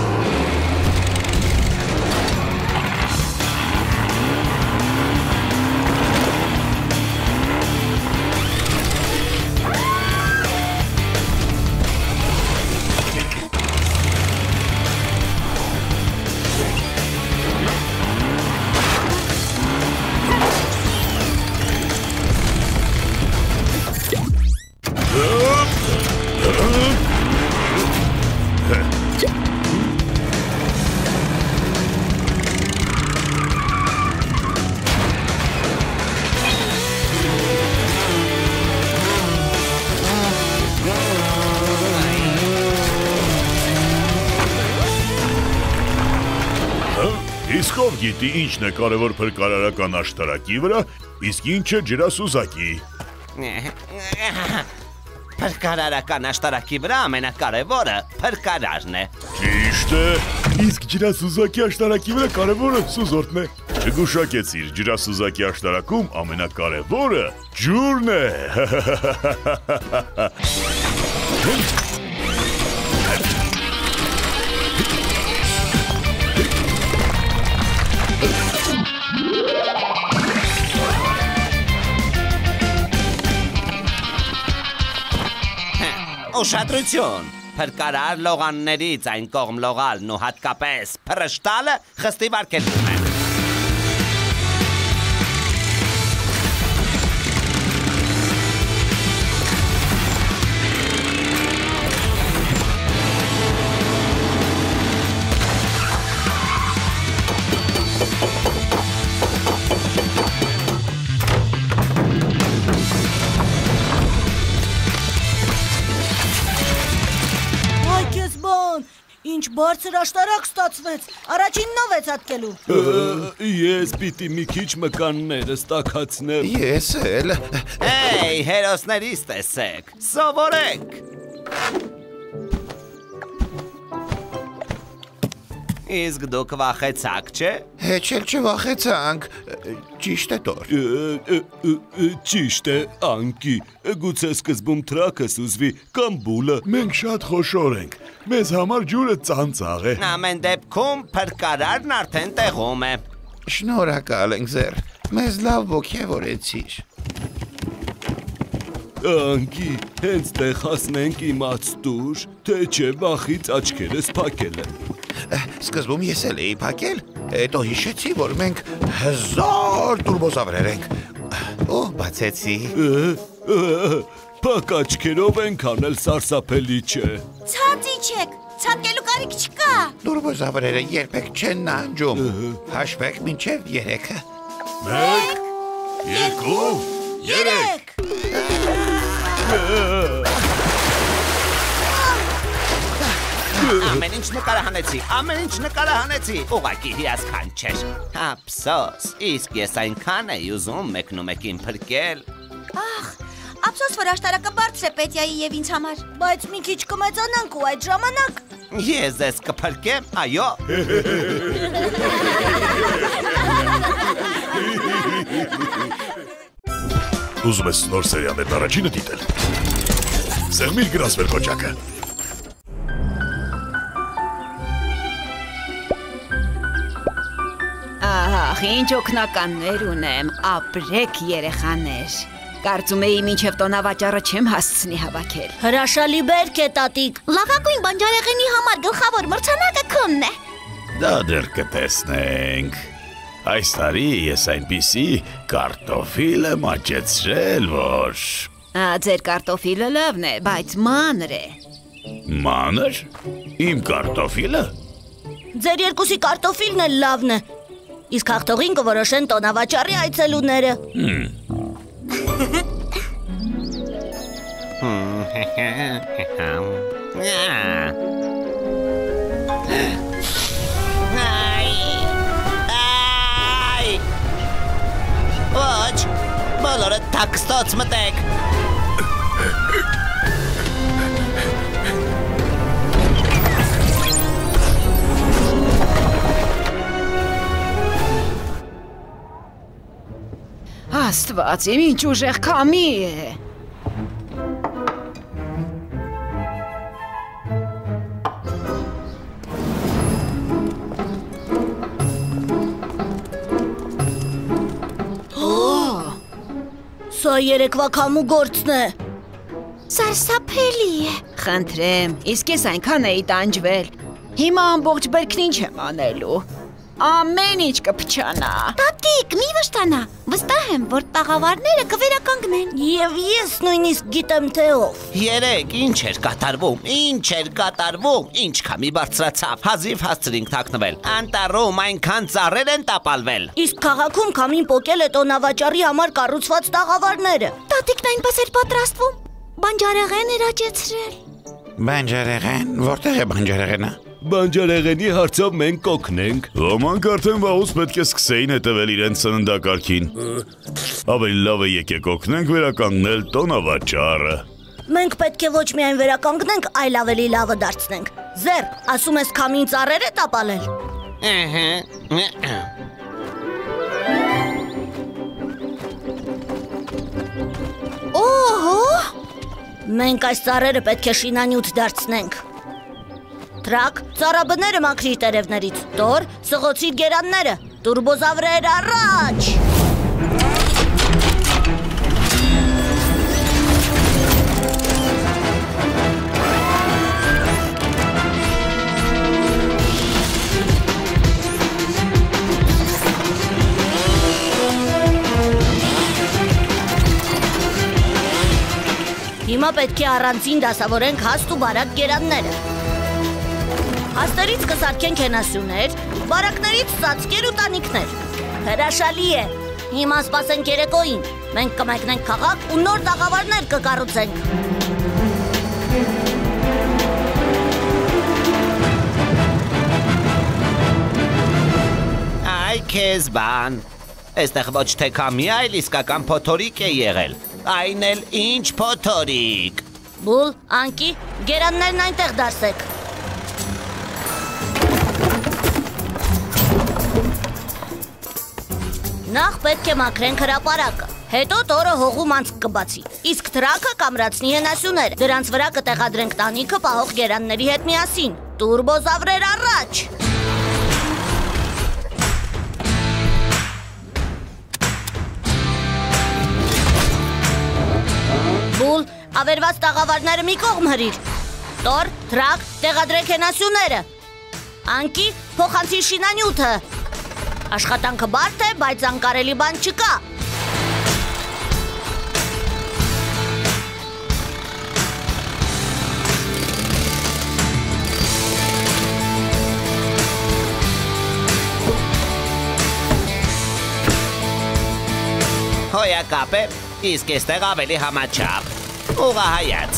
Իսկ ով գիտի ինչն է կարևոր փրկարարական աշտարակի վրա, իսկ ինչը ջրասուզակի։ Փրկարարական աշտարակի վրա ամենակարևորը փրկարարն է։ Ճիշտ է, իսկ ջրասուզակի աշտարակի վրա կարևորը սուզորդն է։ Չգուշակեցիր, ջրասուզակի աշտարակում ամենակարևորը ջուրն է։ Ուշադրություն, փրկարար լողաններից այն կողմ լողալն ու հատկապես փրշտալը խստի վարկելում է։ Ինչ բարձր աշտարակ ստացվեց, առաջինն ով է ցատկելու։ Ես պիտի մի քիչ մկաններս տաքացնեմ։ Ես էլ։ Էй, հերոսներիս տեսեք, սովորեք։ Իսկ դուք վախեցաք, չէ։ Հեչ էլ չվախեցանք, ճիշտ է Տոր։ Ճիշտ է, Անկի, գուցե սկզբում թրակս ուզվի կամ բուլը։ Մենք շատ խոշոր ենք, մեզ համար ջուրը ծանծաղ է։ Ամեն դեպքում փրկարարն արդեն տեղում է։ Շնորհակալ ենք ձեր, մեզ լավ ոգևորեցիր։ Անկի, հենց տեղ հասնենք իմաց տուր, թե չէ վախից աչքերս փակել եմ։ Սկզբում ես էլ էի փակել, հետո հիշեցի, որ մենք հզար տուրբոզավրեր ենք։ Օ, բացեցի։ Փակ աչքերով ենքան էլ սարսափելի չէ։ Ցած իջեք, ցատկելու կարիք չկա։ Տուրբոզավրերը երբեք չեն նանջում։ Հաշվեք մինչև երեքը։ Մեկ, երկու, երեք։ Ամեն ինչ նկարահանեցի, ամեն ինչ նկարահանեցի, ուղղակի հիասքանչ չէր։ Ափսոս, իսկ ես այնքան էի ուզում մեկնումեկին փրկել։ Ախ, ափսոս, որ աշտարակը բարձր է Պետյայի եւ ինձ համար։ Բայց մի քիչ կմեծանանք ու այդ ժամանակ Ես ձեզ կփրկեմ, այո։ Ուզում ես նոր սերիալներն առաջինը դիտել։ Սեղմիր գրասվեր կոճակը։ Ահ, ինչ օգնականներ ունեմ, ապրեք երեխաներ։ Կարծում էի մինչև տոնավաճառը չեմ հասցնի հավաքել։ Հրաշալի բերք է, տատիկ։ Լավագույն բանջարեղենի համար գլխավոր մրցանակը քոնն է։ Դա դեռ կտեսնենք։ Այս տարի ես այնպիսի կարտոֆիլ եմ աճեցրել, որ… Ա, ձեր կարտոֆիլը լավն է, բայց մանր է։ Մանր։ Իմ կարտոֆիլը։ Ձեր երկուսի կարտոֆիլն էլ լավն է։ Իսկ հաղթողին կորոշեն տոնավաճառի այցելուները։ Ոչ, բոլորը թաքստոց մտեք։ Աստված իմ, ինչ ուժեղ քամի է։ Սա երեկվա քամու գործն է։ Սարսափելի է։ Խնդրեմ, իսկ ես այնքան էի տանջվել։ Հիմա ամբողջ բերքն ինչ եմ անելու։ Ամեն ինչ կփչանա։ Տատիկ, մի վշտանա։ Վստահ եմ, որ տաղավարները կվերականգնեն։ Եվ ես նույնիսկ գիտեմ թե ով։ Երեք, ինչ էր կատարվում, ինչ էր կատարվում, ինչ քամի բարձրացավ, հազիվ հասցրինք թաքնվել։ Անտառում այնքան ծառեր են տապալվել։ Իսկ քաղաքում քամին պոկել է տոնավաճառի համար կառուցված տաղավարները։ Տատիկն այնպես էր պատրաստվում։ Բանջարեղեն էր աճեցրել։ Բանջարեղեն, որտեղ է բանջարեղենը։ Բանջարեղենի հարցով մենք կօգնենք։ Ոմանք արդեն վաղուց պետք է սկսեին հետևել իրենց սննդակարգին։ Ավելի լավ է եկեք օգնենք վերականգնել տոնավաճառը։ Մենք պետք է ոչ միայն վերականգնենք, այլ ավելի լավը դարձնենք։ Զեր, ասում ես քամին ծառեր է տապալել։ Օհո։ Մենք այս ծառերը պետք է շինանյութ դարձնենք։ Տրակ, ծառաբները մաքրիր տերևներից, տոր, սղոցիր գերանները։ Տուրբոզավրեր առաջ։ Հիմա պետք է առանձին դասավորենք հաստ ու բարակ գերանները։ Հաստերից կսարքենք հենասյուներ, բարակներից ծածկեր ու տանիքներ։ Հրաշալի է։ Հիմա սպասենք երեկոյին։ Մենք կմեկնենք քաղաք ու նոր տաղավարներ կկառուցենք։ Այ քեզ բան։ Այստեղ ոչ թե քամի, այլ իսկական փոթորիկ է եղել։ Այն էլ ինչ փոթորիկ։ Բուլ, Անկի, գերաններն այնտեղ դարսեք։ Նախ պետք է մաքրենք հրապարակը, հետո տորը հողում անցք կբացի, իսկ թրաքը կամրացնի հենասյուները, դրանց վրա կտեղադրենք տանիքը պահող գերանների հետ միասին։ Տուրբոզավրեր առաջ։ Բուլ, ավերված տաղավարները մի կողմ հրիր։ Տոր, թրակ, տեղադրեք հենասյուները։ Անկի, փոխանցի շինանյութը։ Աշխատանքը բարդ է, բայց անկարելի բան չկա։ Հոյակապ է, իսկ էստեղ ավելի համաչափ։ Ուղղահայաց։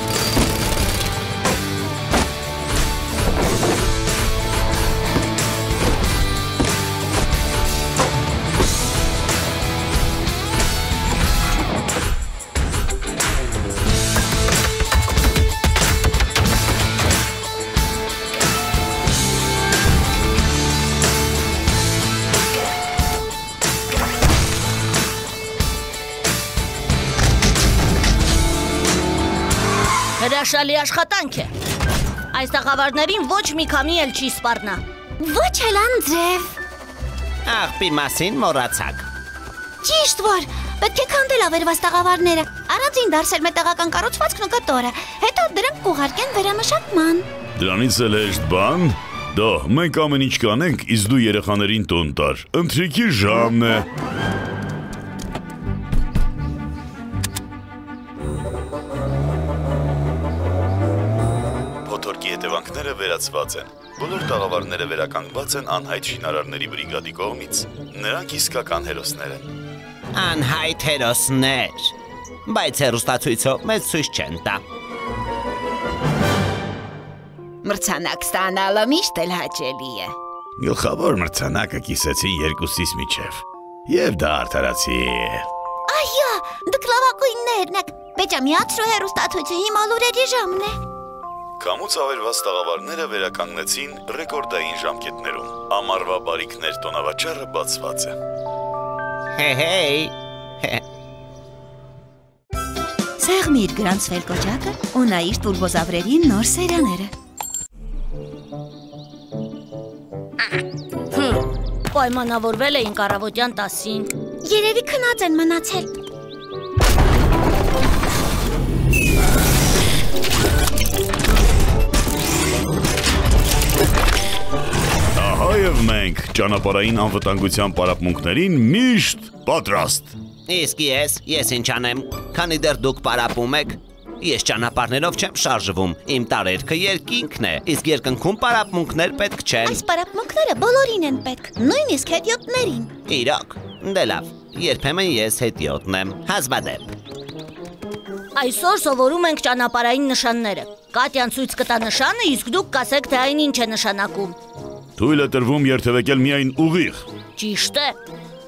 Հրաշալի աշխատանք է։ Այս տաղավարներին ոչ մի քամի էլ չի սպառնա։ Ոչ էլ անձև։ Աղբի մասին մոռացաք։ Ճիշտ որ, պետք է քանդել ավերված տաղավարները, առանձին դարսել մետաղական կառուցվածքն ու կտորը, հետո դրանք կուղարկեն վերամշակման։ Դրանից էլ հեշտ բան։ Դա, մենք ամեն ինչ կանենք, իսկ դու երեխաներին տուն տար։ Ընթրիքի ժամն է։ Փոթորկի հետևանքները վերացված են։ Բոլոր տաղավարները վերականգնված են անհայտ շինարարների բրիգադի կողմից։ Նրանք իսկական հերոսներ են։ Անհայտ հերոսներ։ Բայց հեռուստացույցով մեծ ցույց չեն տա։ Մրցանակ ստանալը միշտ էլ հաճելի է։ Գլխավոր մրցանակը կիսեցին երկուսիս միջև։ Եվ դա արդարացի է։ Այո, դուք լավագույններն եք։ Բեջա միացրու հեռուստացույցը, հիմա լուրերի ժամն է։ Կամուց ավերված տաղավարները վերականգնեցին ռեկորդային ժամկետներում։ Ամառվա բարիքներ տոնավաճառը բացված է։ Հե-հեյ։ Սեղմիր գրանցվել կոճակը ու նայիր տուրբոզավրերի նոր սերիաները։ Պայմանավորվել էինք առավոտյան տասին։ Երևի քնած են մնացել։ Ահա եւ մենք ճանապարհային անվտանգության պարապմունքներին միշտ պատրաստ։ Իսկ ես, ես ինչ անեմ, քանի դեռ դուք պարապում եք, ես ճանապարհներով չեմ շարժվում, իմ տարերքը երկինքն է, իսկ երկնքում պարապմունքներ պետք չեն։ Այս պարապմունքները բոլորին են պետք, նույնիսկ հետիոտներին։ Իրոք, դե լավ, երբեմն ես հետիոտն եմ, հազվադեպ։ Այսօր սովորում ենք ճանապարհային նշանները։ Կատյան ցույց կտա նշանը, իսկ դուք կասեք, թե այն ինչ է նշանակում։ Թույլ է տրվում երթևեկել միայն ուղիղ։ Ճիշտ է։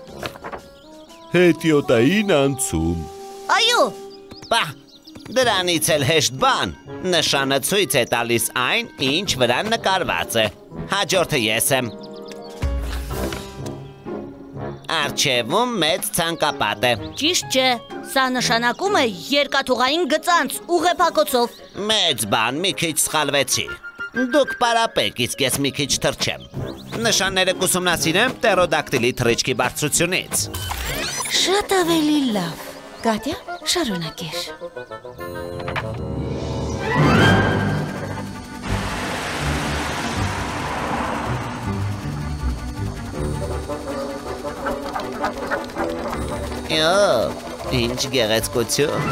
Հետիոտային անցում։ Այո։ Բա, դրանից էլ հեշտ բան։ Նշանը ցույց է տալիս այն, ինչ վրա նկարված է։ Հաջորդը ես եմ։ Արջևում մեծ ցանկապատ է։ Ճիշտ չէ։ Սա նշանակում է երկաթուղային գծանց ուղեփակոցով։ Մեծ բան, մի քիչ սխալվեցի։ Դուք պարապեք, իսկ ես մի քիչ թռչեմ։ Նշանները կուսումնասիրեմ պտերոդակտիլի թռիչքի բարձրությունից։ Շատ ավելի լավ։ Կատյա, շարունակիր։ Յո, ինչ գեղեցկություն։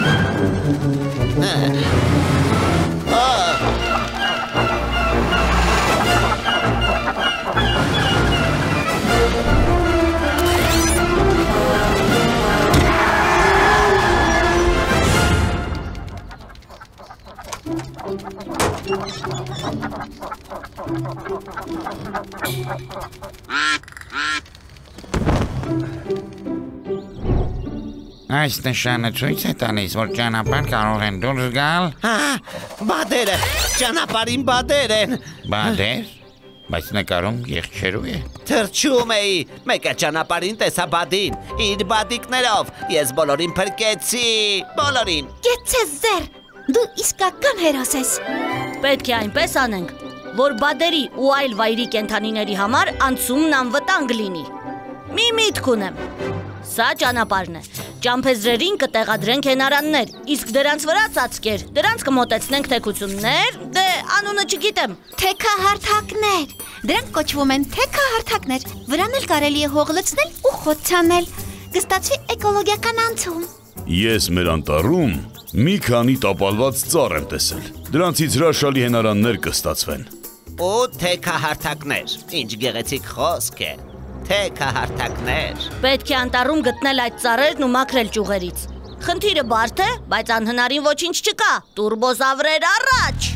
Այս նշանը ցույց է տալիս, որ ճանապարհ կարող են դուրս գալ։ Հա, բադերը, ճանապարհին բադեր են։ Բադեր։ Բայց նկարում եղջերու է։ Թրջում էի, մեկը ճանապարհին տեսա բադին, իր բադիկներով, ես բոլորին փրկեցի, բոլորին։ Գեցե զեր, դու իսկական հերոս ես։ Պետք է այնպես անենք, որ բադերի ու այլ վայրի կենդանիների համար անցումն անվտանգ լինի։ Մի միտք ունեմ։ Սա ճանապարհն է։ Ճամփեզրերին կտեղադրենք հենարաններ, իսկ դրանց վրա ծածկեր, դրանց կմոտեցնենք թեքություններ, դե անունը չգիտեմ։ Թեքահարթակներ։ Դրանք կոչվում են թեքահարթակներ։ Վրան էլ կարելի է հող լցնել ու խոցանել։ Կստացվի էկոլոգիական անցում։ Ես մեր անտառում մի քանի տապալված ծառ եմ տեսել։ Դրանցից հրաշալի հենարաններ կստացվեն։ Ու թեքահարթակներ, ինչ գեղեցիկ խոսք է։ Թեքահարթակներ։ Պետք է անտառում գտնել այդ ծառերն ու մաքրել ճյուղերից։ Խնդիրը բարդ է, բայց անհնարին ոչինչ չկա։ Տուրբոզավրեր առաջ։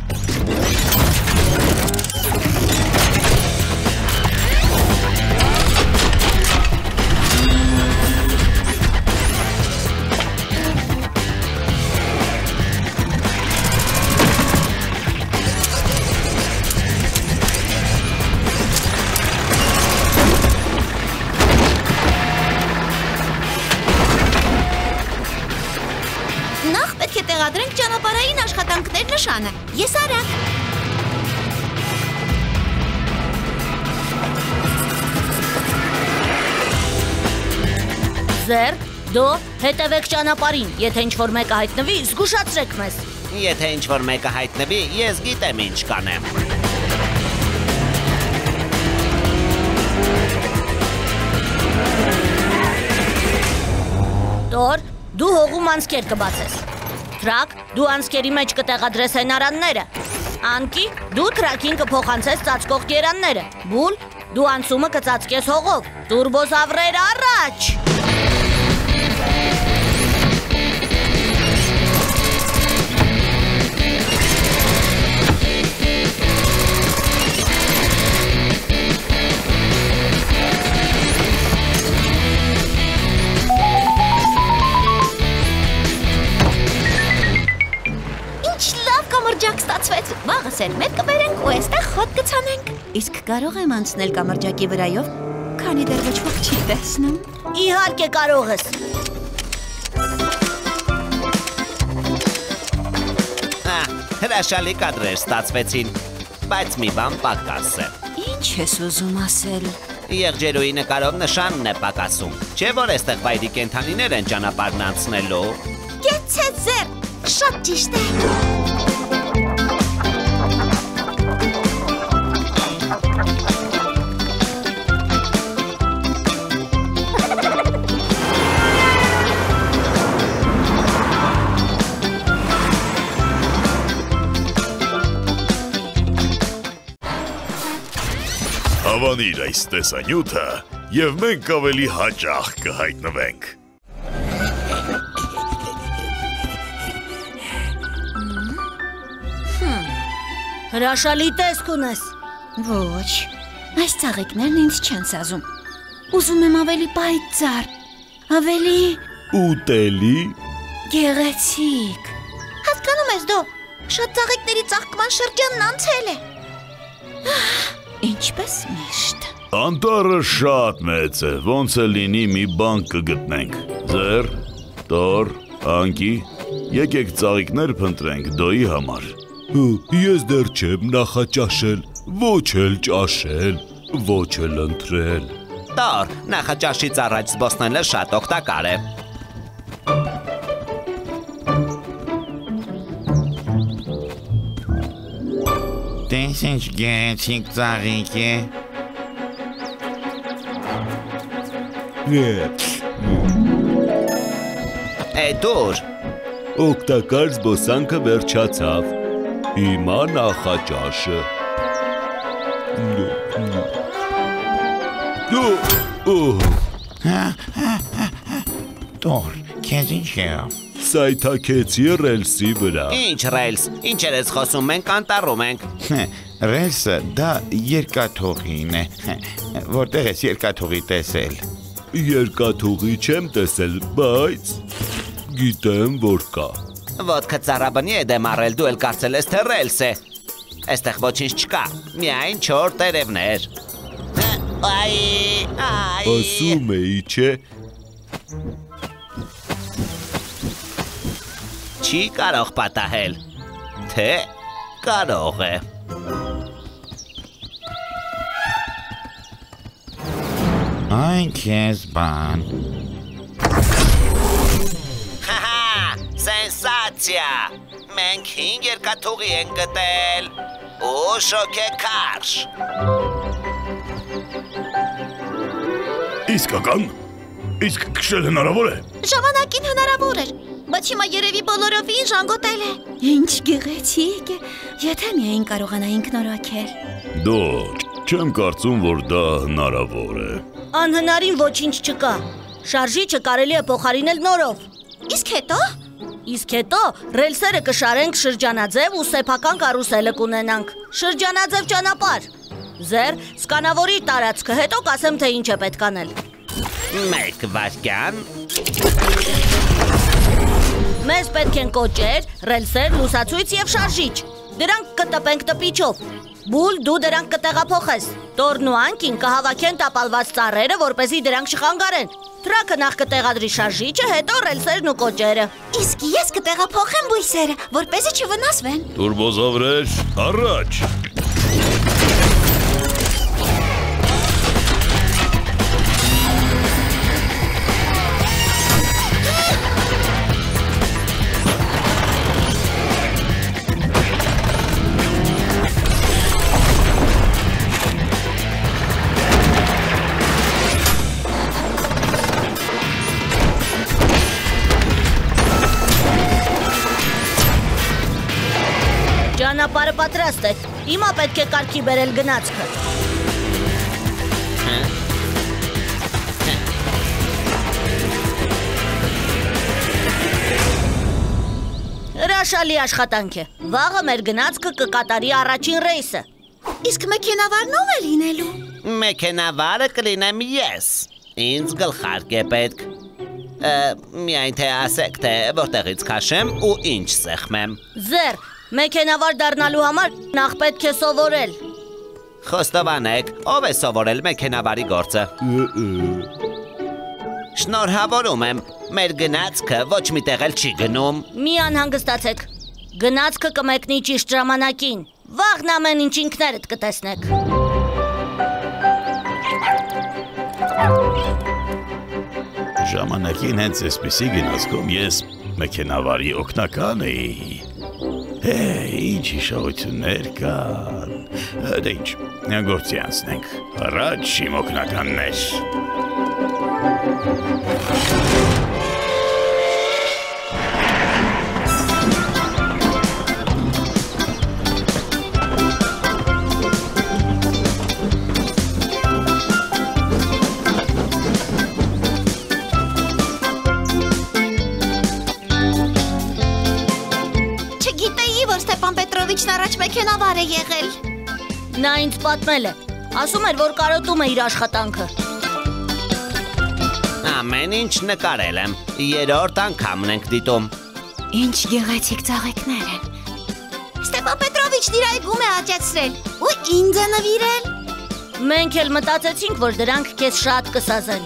Տեղադրենք ճանապարհային աշխատանքներ նշանը։ Ես արագ։ Ձեր, դո, հետևեք ճանապարհին, եթե ինչ-որ մեկը հայտնվի, զգուշացրեք մեզ։ Եթե ինչ-որ մեկը հայտնվի, ես գիտեմ ինչ կանեմ։ Տոր, դու հողում անցքեր կբացես։ Թրակ, դու անցքերի մեջ կտեղադրես հենարանները։ Անկի, դու թրակին կփոխանցես ծածկող գերանները։ Բուլ, դու անցումը կծածկես հողով։ Տուրբոզավրեր առաջ։ Վաղս էլ մեր կբերենք ու այստեղ խոտ կցանենք։ Իսկ կարող եմ անցնել կամրջակի վրայով, քանի դեռ ոչ ոք չի տեսնում։ Իհարկե կարող ես։ Հա, հրաշալի կադրեր ստացվեցին, բայց մի բան պակաս է։ Ինչ ես ուզում ասել։ Եղջերուի նկարով նշանն է պակասում։ Չէ՞ որ այստեղ վայրի կենդանիներ են ճանապարհն անցնելու։ Գեցե ձեր, շատ ճիշտ է։ Հավանիր այս տեսանյութը, և մենք ավելի հաճախ կհայտնվենք։ Հրաշալի տեսք ունես։ Ոչ, այս ծաղիկներն ինձ չեն սազում։ Ուզում եմ ավելի պայծառ, ավելի Ուտելի։ գեղեցիկ։ Հասկանում ես դու, շատ ծաղիկների ծաղկման շրջանն անցել է։ Ինչպես միշտ։ Անտառը շատ մեծ է, ոնց է լինի մի բան կգտնենք։ Ձեր, տոր, անկի, եկեք ծաղիկներ փնտրենք դոյի համար։ Ես դեռ չեմ նախաճաշել, ոչ էլ ճաշել։ Ոչ էլ ընտրել։ Տոր, նախաճաշից առաջ զբոսնելը շատ օգտակար է։ Տես ինչ գեղեցիկ ծաղիկ է։ Է դուր։ Օգտակար զբոսանքը վերջացավ։ Հիմա նախաճաշը։ Տոր, քեզ ինչ է։ Սայթաքեցի ռելսի վրա։ Ինչ ռելս, ինչ ես խոսում, մենք անտառում ենք։ Ռելսը դա երկաթուղին է։ Որտեղ ես երկաթուղի տեսել։ Երկաթուղի չեմ տեսել, բայց գիտեմ, որ կա։ Ոտքը ծառաբնի է դեմ առել, դու էլ կարծել ես թե ռելս է։ Այստեղ ոչինչ չկա, միայն չոր տերևներ։ Այ, այ։ Ասում էի, չէ։ Չի կարող պատահել, թե կարող է։ Այն քեզ բան։ Հահա, սենսացիա։ Մենք հինգ երկաթուղի ենք գտել ու շոքե կարշ։ Իսկական։ Իսկ քշել հնարավոր է։ Ժամանակին հնարավոր էր, բայց հիմա երևի բոլորովին ժանգոտել է։ Ինչ գեղեցիկ է, եթե միայն կարողանայինք նորոգել։ Դոր, չեմ կարծում, որ դա հնարավոր է։ Անհնարին ոչինչ չկա։ Շարժիչը կարելի է փոխարինել նորով։ Իսկ հետո։ Իսկ հետո ռելսերը կշարենք շրջանաձև ու սեփական կարուսելը կունենանք։ Շրջանաձև ճանապարհ։ Ձեր սկանավորի տարածքը, հետո կասեմ, թե ինչ է պետք անել։ Մեկ վայրկյան։ Մեզ պետք են կոճեր, ռելսեր, լուսացույց եւ շարժիչ։ Դրանք կտպենք տպիչով։ Բուլ, դու դրանք կտեղափոխես։ Տորն ու Անկին կհավաքեն տապալված ծառերը, որպեսզի դրանք չխանգարեն։ Թրակը նախ կտեղադրի շարժիչը, հետո ռելսերն ու կոճերը։ Իսկ ես կտեղափոխեմ բույսերը, որպեսզի չվնասվեն։ Տուրբոզավրեր, առաջ։ Ճանապարհը պատրաստ է։ Հիմա պետք է կարգի բերել գնացքը։ Հրաշալի աշխատանք է։ Վաղը մեր գնացքը կկատարի առաջին ռեյսը։ Իսկ մեքենավարն ով է լինելու։ Մեքենավարը կլինեմ ես։ Ինձ գլխարկ է պետք։ Միայն թե ասեք, թե որտեղից քաշեմ ու ինչ սեղմեմ։ Ձեր, մեքենավար դառնալու համար նախ պետք է սովորել։ Խոստովանեք, ով է սովորել մեքենավարի գործը։ Շնորհավորում եմ, մեր գնացքը ոչ մի տեղ էլ չի գնում։ Մի անհանգստացեք։ Գնացքը կմեկնի ճիշտ ժամանակին։ Վաղն ամեն ինչ ինքներդ կտեսնեք։ Ժամանակին հենց այսպիսի գնացքում ես մեքենավարի օգնական էի։ Է, ինչ հիշողություններ կան։ Դե ինչ, գործի անցնենք։ Առաջ իմ օգնականներ։ Առաջ մեքենավար է եղել։ Նա ինձ պատմել է։ Ասում էր, որ կարոտում է իր աշխատանքը։ Ամեն ինչ նկարել եմ։ Երրորդ անգամն ենք դիտում։ Ինչ գեղեցիկ ծաղիկներ են։ Ստեփան Պետրովիչն իր այգում է աճեցրել ու ինձ է նվիրել։ Մենք էլ մտածեցինք, որ դրանք քեզ շատ կսազեն։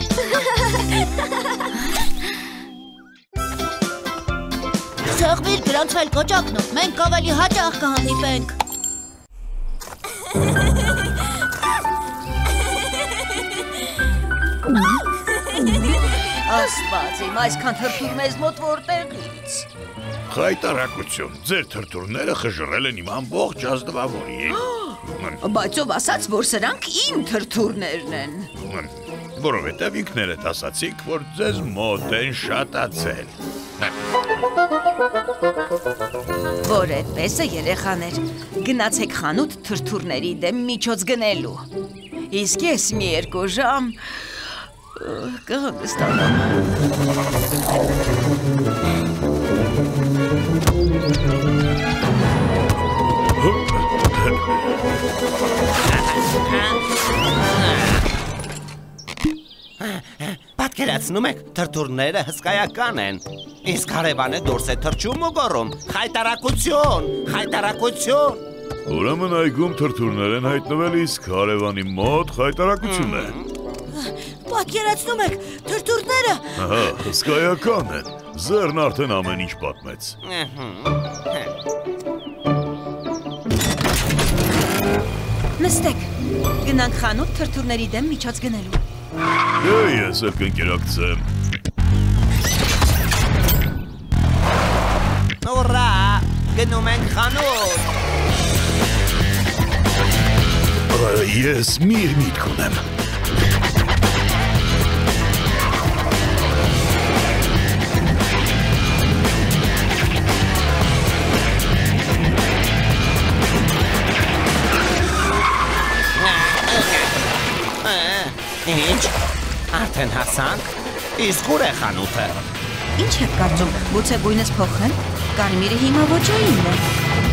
Սեղմիր դրանց վել կոճակնով, մենք ավելի հաճախ կհանդիպենք։ Աստված իմ, այսքան թրթուր մեզ մոտ որտեղից։ Խայտարակություն, ձեր թրթուրները խժռել են իմ ամբողջ ազնվամորի։ Բայց ով ասաց, որ սրանք իմ թրթուրներն են։ Որովհետև ինքներդ ասացիք, որ ձեզ մոտ են շատացել։ Որ այդպես է, երեխաներ, գնացեք խանութ թրթուրների դեմ միջոց գնելու։ Իսկ ես մի երկու ժամ կհանգստանամ։ Պատկերացնում եք, թրթուրները հսկայական են։ Իսկ հարևանը դուրս է թռչում ու գոռում. «Խայտարակություն, խայտարակություն»։ Ուրեմն այգում թրթուրներ են հայտնվել, իսկ հարևանի մոտ խայտարակություն է։ Պատկերացնում եք, թրթուրները։ Ահա, հսկայական են։ Ձեռն արդեն ամեն ինչ պատմեց։ Նստեք, գնանք խանութ թրթուրների դեմ միջոց գնելու։ Դե ես էլ կընկերակցեմ։ Ուրա, գնում ենք խանութ։ Ես մի միտք ունեմ։ Ինչ, արդեն հասանք, իսկ ուր է խանութը։ Ինչ եք կարծում, գուցե գույնս փոխեն, կարմիրը հիմա ոչայինն է։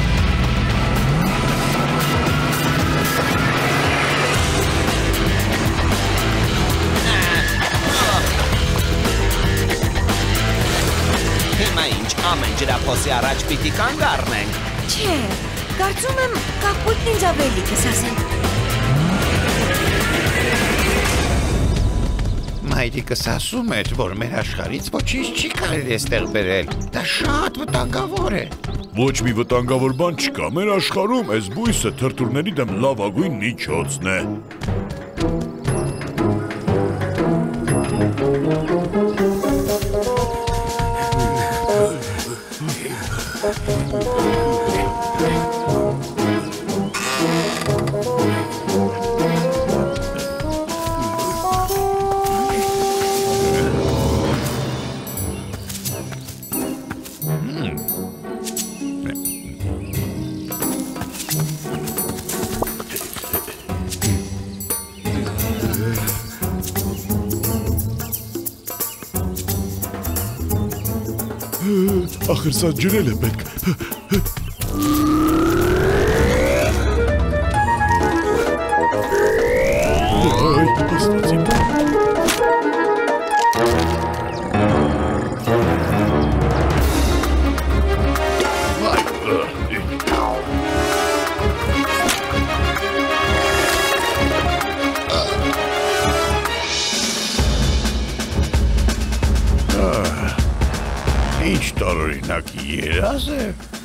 Հիմա ինչ, ամեն ջրափոսի առաջ պիտի կանգ առնենք։ Չէ, կարծում եմ կապույտն ինձ ավելի կսասեն։ Մայրիկս ասում էր, որ մեր աշխարհից ոչինչ չի կարելի այստեղ բերել։ Դա շատ վտանգավոր է։ Ոչ մի վտանգավոր բան չկա։ Մեր աշխարհում այս բույսը թրթուրների դեմ լավագույն միջոցն է։ Ախր սա ջրել է պետք։ Այ, աստծիմ։ Ինչ տարօրինակ երազ է։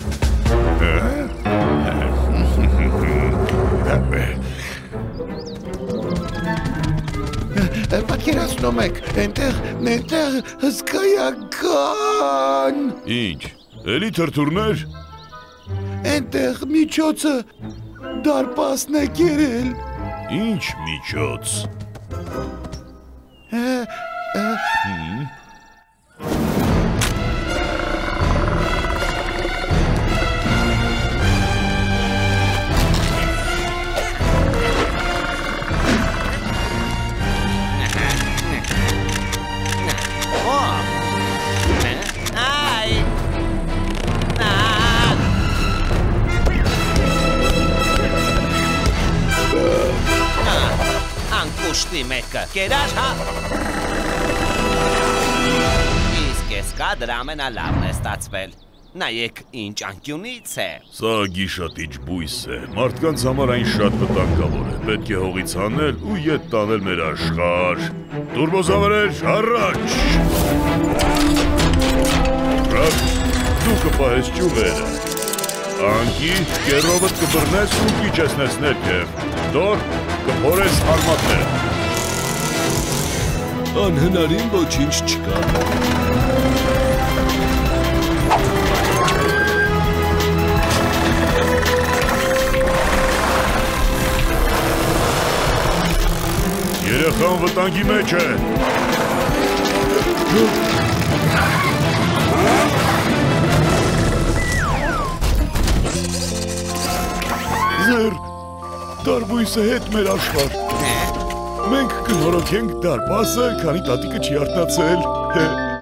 Պատկերացնում եք, այնտեղ, այնտեղ հսկայական։ Ինչ, էլի թրթուրներ։ Այնտեղ միջոցը դարպասն է կերել։ Ինչ միջոց։ Անկուշտի մեկը, կերար հա։ Իսկ ես կա դրա ամենալավն է ստացվել։ Նայեք ինչ անկյունից է։ Սա գիշատիչ բույս է, մարդկանց համար այն շատ վտանգավոր է, պետք է հողից հանել ու ետ տանել մեր աշխարհ։ Տուրբոզավրեր, առաջ։ Ռաբ, դու կպահես ճյուղերը։ Անկի, կերովդ կբռնես ու կիջեսնես ներքև։ Դոր, կփորես արմատները։ Անհնարին ոչինչ չկա։ Երեխան վտանգի մեջ է։ Ձեր տարբույսը հետ մեր աշխար։ Մենք կնորոգենք դարպասը, քանի տատիկը չի արթնացել։